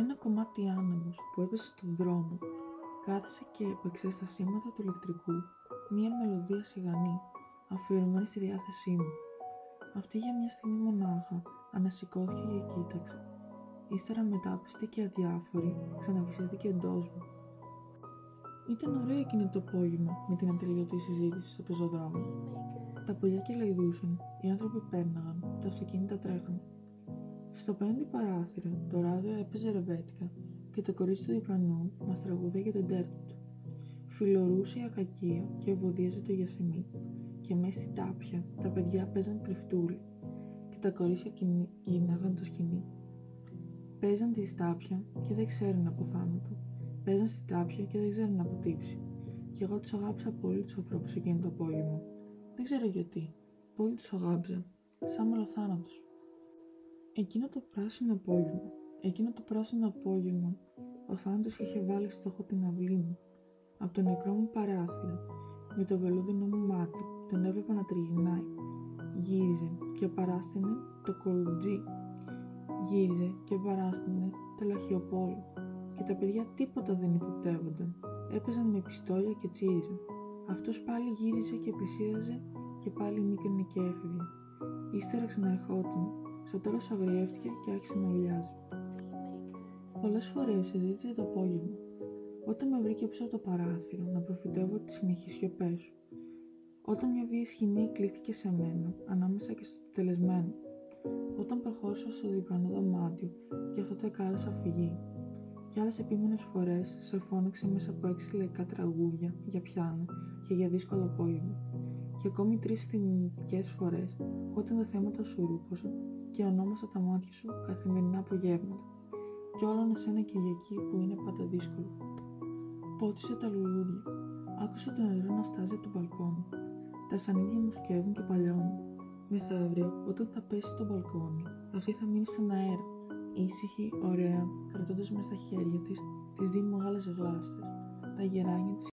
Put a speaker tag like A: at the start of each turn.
A: Ένα κομμάτι άνεμος που έπεσε στον δρόμο κάθισε και έπαιξε στα σήματα του ηλεκτρικού μία μελωδία σιγανή, αφιερωμένη στη διάθεσή μου. Αυτή για μια στιγμή μονάχα ανασηκώθηκε και κοίταξε. Ύστερα μετάπιστη και αδιάφορη ξαναβυσήθηκε εντός μου. Ήταν ωραίο εκείνο το απόγευμα με την ατελειωτή συζήτηση στο πεζοδρόμιο. Τα πουλιά κελαϊδούσαν, οι άνθρωποι πέρναγαν, τα αυτοκίνητα τρέχαν. Στο πέμπτη παράθυρο το ράδιο έπαιζε ρεβέτικα και το κορίτσι του διπλανού μας τραγουδούσε τον τέρτη του. Φιλορούσε η ακακία και ευωδίαζε το γιασεμί, και μέσα στη τάπια τα παιδιά παίζαν κρυφτούλι και τα κορίτσια γυρνάγαν το σκηνή. Παίζαν τη τάπια και δεν ξέρουν από θάνατο. Παίζαν στη τάπια και δεν ξέρουν από τύψη. Και εγώ τους αγάπησα πολύ τους ανθρώπους εκείνο το απόγευμα. Δεν ξέρω γιατί. Πολύ τους αγάπησα. Σαν μελοθάνατος. Εκείνο το πράσινο απόγευμα, ο θάνατος είχε βάλει στόχο την αυλή μου. Από το νεκρό μου παράθυρο, με το βελούδινο μου μάτι, τον έβλεπα να τριγυρνάει. Γύριζε και παράστηνε το κολουτζί. Γύριζε και παράστηνε το λαχιοπόλο. Και τα παιδιά τίποτα δεν υποπτεύονταν. Έπαιζαν με πιστόλια και τσίριζαν. Αυτός πάλι γύριζε και πλησίαζε και πάλι μίκρινε και έφευγε. Ύστερα ξαναρχόταν. Στο τέλος αγριεύτηκε και άρχισε να ουλιάζει. Πολλές φορές συζήτησε το απόγευμα, όταν με βρήκε πίσω από το παράθυρο να προφητεύω τις συνεχείς σιωπές σου. Όταν μια βίαιη σκηνή εκλήθηκε σε μένα, ανάμεσα και στο τελεσμένο. Όταν προχώρησα στο διπλανό δωμάτιο και αυτό το εκάλεσα φυγή. Και άλλες επίμονες φορές σε φώναξε μέσα από 6 λαϊκά τραγούδια για πιάνο και για δύσκολο απόγευμα. Και ακόμη 3 θυμητικές φορές όταν τα θέματα σου ρούπωσαν και ονόμασα τα μάτια σου καθημερινά απογεύματα. Κι όλον εσένα Κυριακή που είναι πάντα δύσκολο. Πότισε τα λουλούδια. Άκουσα το νερό να στάζει από το μπαλκόνι. Τα σανίδια μου σκεύουν και παλιώνουν. Μεθαύριο, όταν θα πέσει στο μπαλκόνι, αυτή θα μείνει στον αέρα. Ήσυχη, ωραία, κρατώντας μες στα χέρια της τις 2 μεγάλες γλάστρες, τα γεράνια της